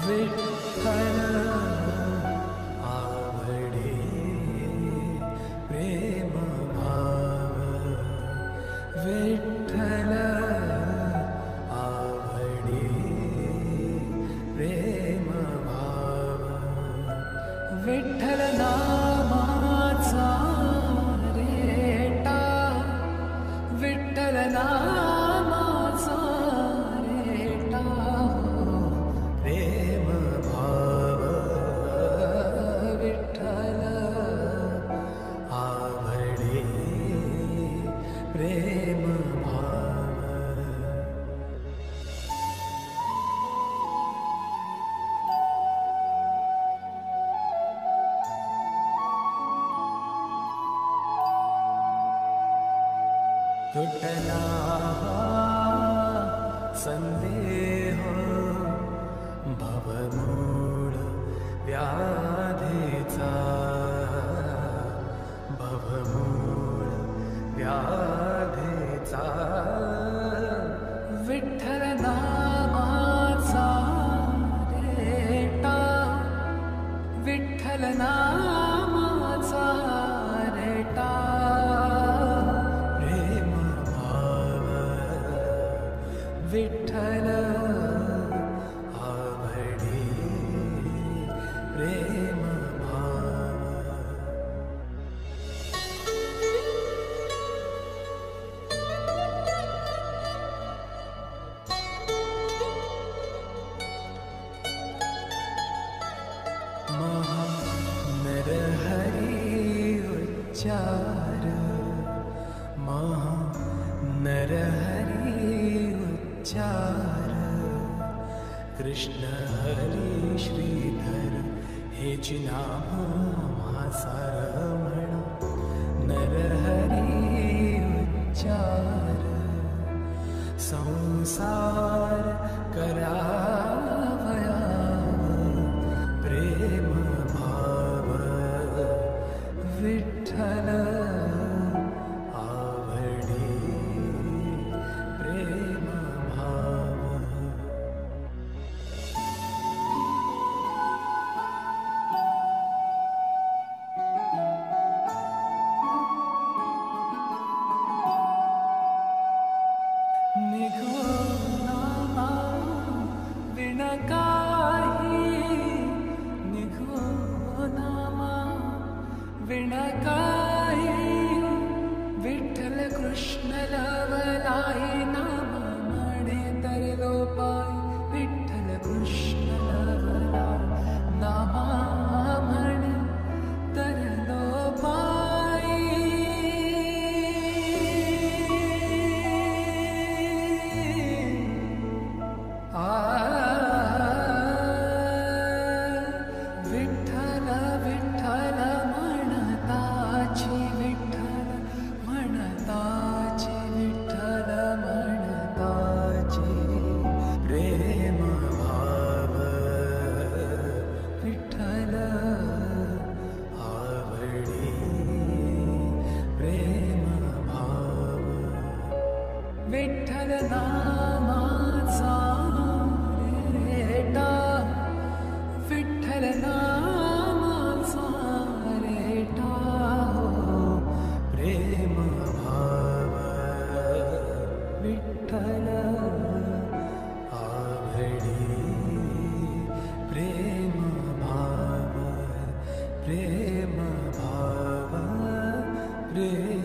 विठ्ठल आवडे प्रेम भाव विठ्ठल आवडे प्रेम भाव विठ्ठल नामाचा रेटा विठ्ठल नामाचा रेटा प्रेम भाव विठ्ठल आवडे प्रेम भाव तुटला संदेह भवमूळ व्याधीचा भवमूळ व्याधीचा विठ्ठल नामाचा रेटा विठ्ठल नामाचा रेटा विठ्ठल आवडे प्रेम भाव महानरहरी उच्चार महानरहरी उच्चार कृष्ण हरी श्रीधर हेच नाम म्हासार म्हणा नरहरी उच्चार संसार करावया प्रेम भाव विठ्ठल आवडे प्रेम भाव निघो नामा विण काही निघो नामा विण काही विठ्ठल कृष्ण लवलाई नाम म्हणे तरलो पाय विठ्ठल कृष्ण लवलाई नामा म्हणे तरलो पाय विठ्ठल विठ्ठल म्हणताची विठ्ठल म्हणताची विठ्ठल म्हणताची प्रेम भाव विठ्ठल आवडे प्रेम भाव विठ्ठल नामाचा रेटा विठ्ठल नामाचा रेटा प्रेम भाव विठ्ठल आवडे प्रेम भाव प्रेम भाव प्रेम